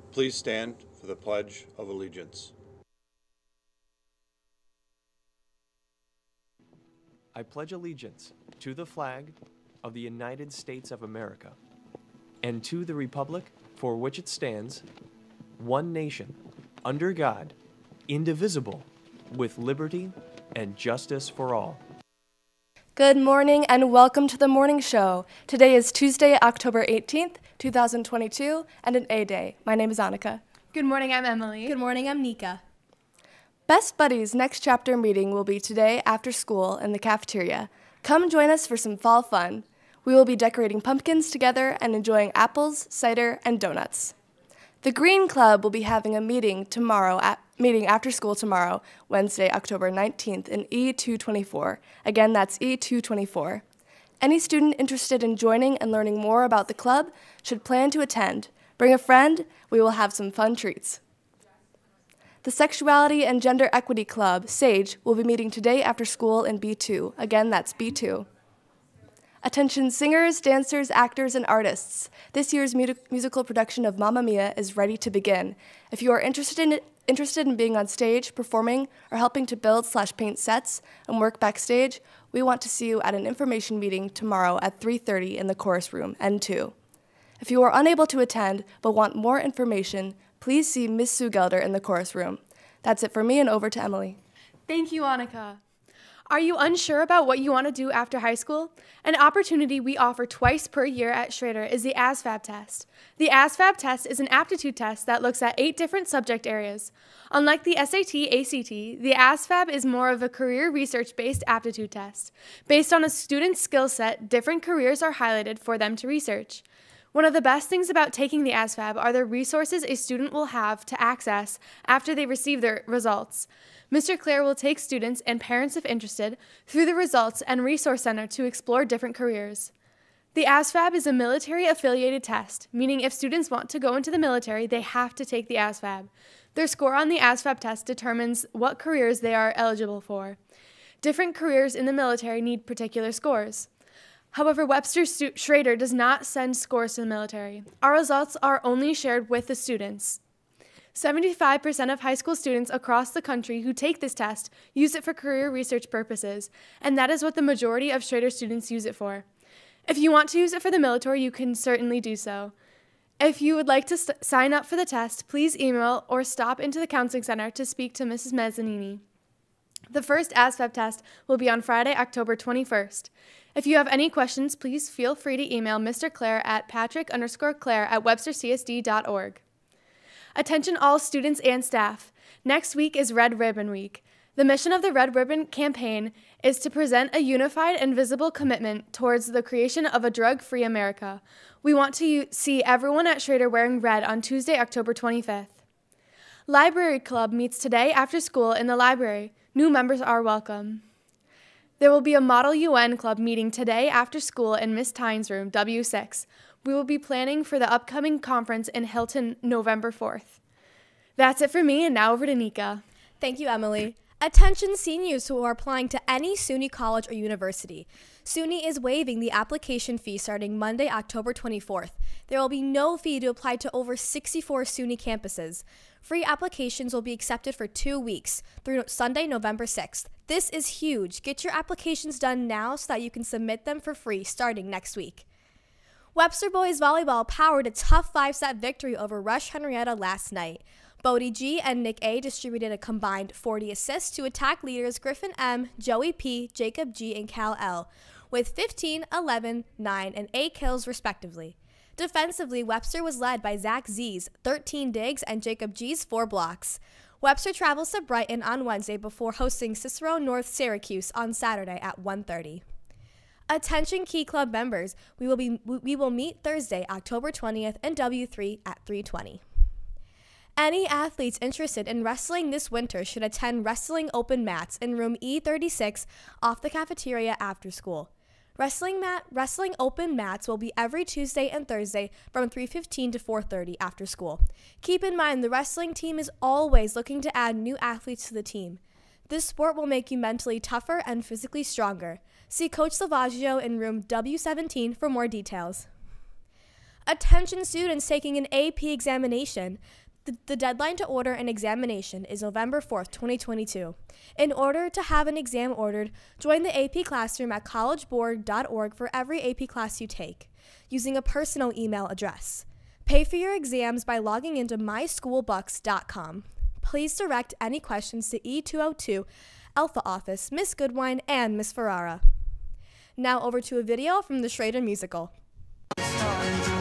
Please stand for the Pledge of Allegiance. I pledge allegiance to the flag of the United States of America and to the republic for which it stands, one nation, under God, indivisible, with liberty and justice for all. Good morning and welcome to the morning show. Today is Tuesday, October 18th, 2022, and an A Day. My name is Annika. Good morning, I'm Emily. Good morning, I'm Nika. Best Buddies next chapter meeting will be today after school in the cafeteria. Come join us for some fall fun. We will be decorating pumpkins together and enjoying apples, cider, and donuts. The Green Club will be having a meeting after school tomorrow, Wednesday, October 19th in E224. Again, that's E224. Any student interested in joining and learning more about the club should plan to attend. Bring a friend, we will have some fun treats. The Sexuality and Gender Equity Club, SAGE, will be meeting today after school in B2. Again, that's B2. Attention singers, dancers, actors, and artists. This year's musical production of Mamma Mia is ready to begin. If you are interested in being on stage, performing, or helping to build/paint sets and work backstage, we want to see you at an information meeting tomorrow at 3:30 in the chorus room, N2. If you are unable to attend but want more information, please see Ms. Sue Gelder in the chorus room. That's it for me, and over to Emily. Thank you, Annika. Are you unsure about what you want to do after high school? An opportunity we offer twice per year at Schrader is the ASVAB test. The ASVAB test is an aptitude test that looks at 8 different subject areas. Unlike the SAT/ACT, the ASVAB is more of a career research-based aptitude test. Based on a student's skill set, different careers are highlighted for them to research. One of the best things about taking the ASVAB are the resources a student will have to access after they receive their results. Mr. Clare will take students and parents if interested through the Results and Resource Center to explore different careers. The ASVAB is a military-affiliated test, meaning if students want to go into the military, they have to take the ASVAB. Their score on the ASVAB test determines what careers they are eligible for. Different careers in the military need particular scores. However, Webster Schrader does not send scores to the military. Our results are only shared with the students. 75% of high school students across the country who take this test use it for career research purposes, and that is what the majority of Schrader students use it for. If you want to use it for the military, you can certainly do so. If you would like to sign up for the test, please email or stop into the counseling center to speak to Mrs. Mezzanini. The first ASVAB test will be on Friday, October 21st. If you have any questions, please feel free to email Mr. Clare at patrick_clare@webstercsd.org. Attention all students and staff. Next week is Red Ribbon Week. The mission of the Red Ribbon campaign is to present a unified and visible commitment towards the creation of a drug-free America. We want to see everyone at Schrader wearing red on Tuesday, October 25th. Library Club meets today after school in the library. New members are welcome. There will be a Model UN Club meeting today after school in Miss Tynes' room, W6. We will be planning for the upcoming conference in Hilton, November 4th. That's it for me, and now over to Nika. Thank you, Emily. Attention seniors who are applying to any SUNY college or university. SUNY is waiving the application fee starting Monday, October 24th. There will be no fee to apply to over 64 SUNY campuses. Free applications will be accepted for 2 weeks through Sunday, November 6th. This is huge. Get your applications done now so that you can submit them for free starting next week. Webster Boys Volleyball powered a tough 5-set victory over Rush Henrietta last night. Bodie G and Nick A distributed a combined 40 assists to attack leaders Griffin M, Joey P, Jacob G, and Cal L, with 15, 11, 9, and 8 kills respectively. Defensively, Webster was led by Zach Z's 13 digs and Jacob G's 4 blocks. Webster travels to Brighton on Wednesday before hosting Cicero North Syracuse on Saturday at 1:30. Attention Key Club members, we will meet Thursday, October 20th in W3 at 3:20. Any athletes interested in wrestling this winter should attend Wrestling Open Mats in room E36 off the cafeteria after school. Wrestling Open Mats will be every Tuesday and Thursday from 3:15 to 4:30 after school. Keep in mind the wrestling team is always looking to add new athletes to the team. This sport will make you mentally tougher and physically stronger. See Coach Salvaggio in room W17 for more details. Attention students taking an AP examination. The deadline to order an examination is November 4th, 2022. In order to have an exam ordered, join the AP Classroom at collegeboard.org for every AP class you take, using a personal email address. Pay for your exams by logging into myschoolbucks.com. Please direct any questions to E202 Alpha Office, Miss Goodwine, and Miss Ferrara. Now over to a video from the Schrader musical. Stars